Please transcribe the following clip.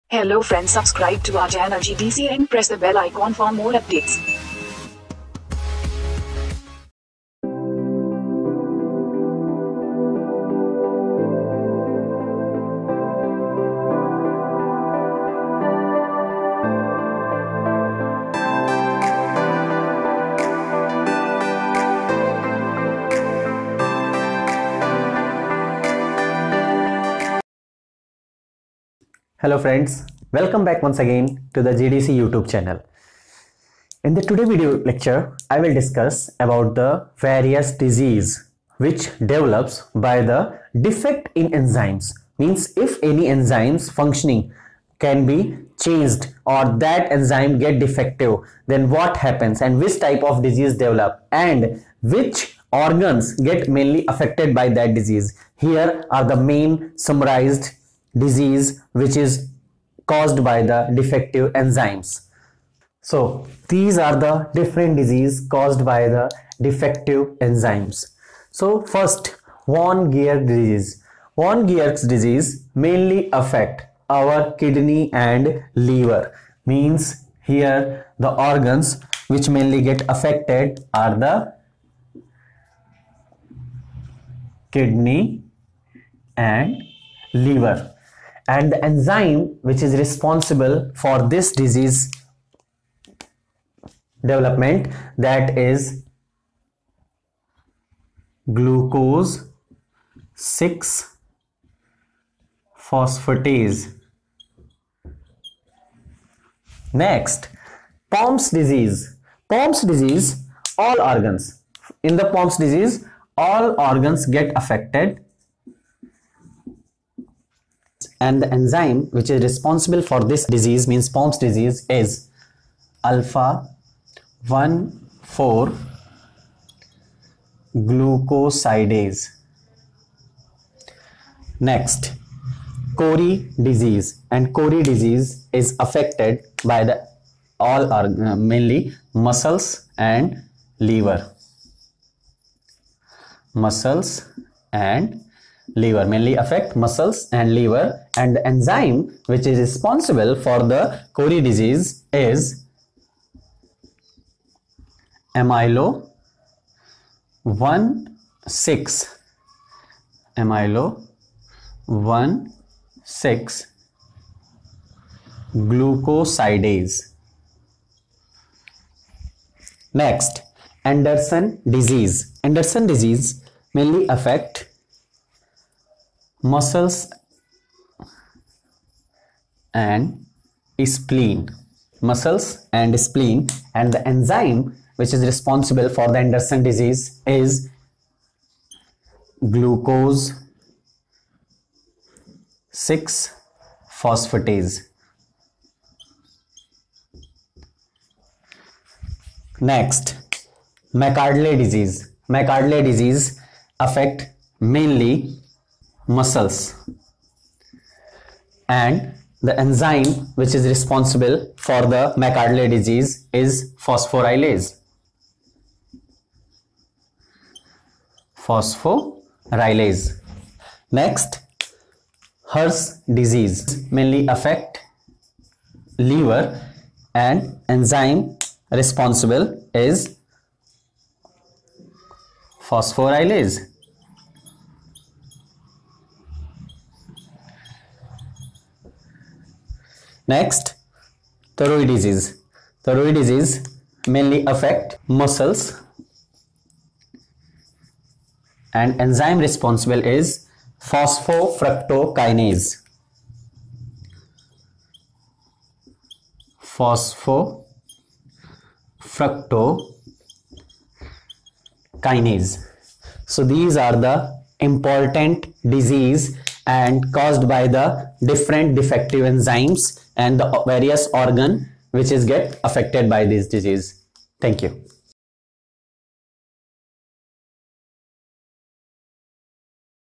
Hello friends, subscribe to our channel GDC and press the bell icon for more updates. Hello friends, welcome back once again to the GDC YouTube channel. In the today video lecture, I will discuss about the various disease which develops by the defect in enzymes. Means if any enzymes functioning can be changed or that enzyme get defective, then what happens and which type of disease develop and which organs get mainly affected by that disease. Here are the main summarized disease which is caused by the defective enzymes. So these are the different disease caused by the defective enzymes. So first, von Geerk disease. Von Geerk's disease mainly affect our kidney and liver. Means here the organs which mainly get affected are the kidney and liver. And the enzyme which is responsible for this disease development, that is glucose 6 phosphatase. Next, POMS disease. POMS disease, all organs. In the POMS disease, all organs get affected. And the enzyme which is responsible for this disease, means POMS disease, is alpha 1,4 glucosidase. Next, Cori disease, and Cori disease is affected by the all mainly muscles and liver. Muscles and liver mainly affect muscles and liver, and the enzyme which is responsible for the Cori disease is amylo 1,6 glucosidase. Next, Anderson disease. Anderson disease mainly affect muscles and spleen. Muscles and spleen, and the enzyme which is responsible for the Anderson disease is glucose 6 phosphatase. Next, McArdle disease. McArdle disease affect mainly muscles, and the enzyme which is responsible for the McArdle disease is phosphorylase. Phosphorylase. Next, Hirsch disease mainly affect liver, and enzyme responsible is phosphorylase. Next, thyroid disease. Thyroid disease mainly affect muscles, and enzyme responsible is phosphofructokinase. Phosphofructokinase. So these are the important disease and caused by the different defective enzymes and the various organ which is get affected by this disease. Thank you.